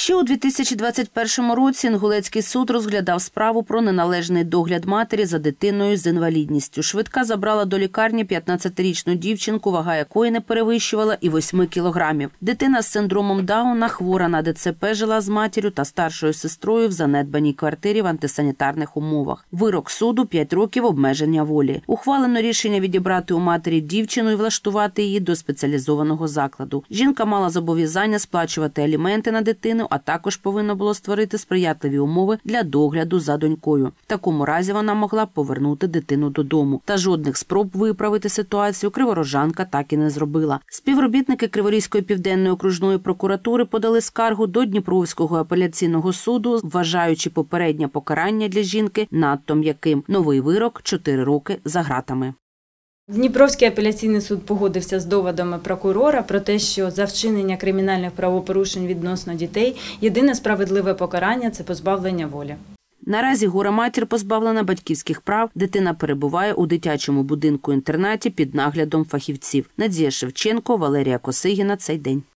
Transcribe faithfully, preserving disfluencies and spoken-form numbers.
Ще у дві тисячі двадцять першому році Інгулецький суд розглядав справу про неналежний догляд матері за дитиною з інвалідністю. Швидка забрала до лікарні п'ятнадцятирічну дівчинку, вага якої не перевищувала і восьми кілограмів. Дитина з синдромом Дауна, хвора на Де Це Пе, жила з матір'ю та старшою сестрою в занедбаній квартирі в антисанітарних умовах. Вирок суду – п'ять років обмеження волі. Ухвалено рішення відібрати у матері дівчину і влаштувати її до спеціалізованого закладу. Жінка мала зобов'язання сплачувати аліменти на дитину, а також повинно було створити сприятливі умови для догляду за донькою. В такому разі вона могла повернути дитину додому. Та жодних спроб виправити ситуацію криворожанка так і не зробила. Співробітники Криворізької південної окружної прокуратури подали скаргу до Дніпровського апеляційного суду, вважаючи попереднє покарання для жінки надто м'яким. Новий вирок – чотири роки за ґратами. Дніпровський апеляційний суд погодився з доводами прокурора про те, що за вчинення кримінальних правопорушень відносно дітей єдине справедливе покарання – це позбавлення волі. Наразі горе-матір позбавлена батьківських прав, дитина перебуває у дитячому будинку-інтернаті під наглядом фахівців. Надія Шевченко, Валерія Косигіна. Цей день.